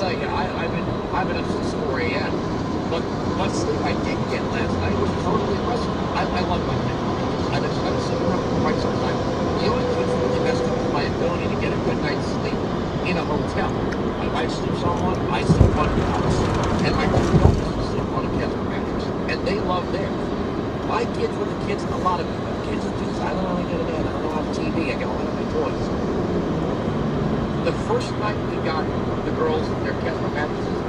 tell you, I'm in since 4 a.m. But what sleep I did get last night was totally impressive. I love my bed. I've been sitting around for quite some time. The only thing that's really messed up is my ability to get a good night's sleep in a hotel. My wife sleeps on one, I sleep on a couch, and my two daughters sleep on a Casper mattress, and they love theirs. My kids were the kids, a lot of kids are just, I don't know how to get it in, I don't know how to TV, I get a lot of my toys. The first night we got the girls their Casper mattresses,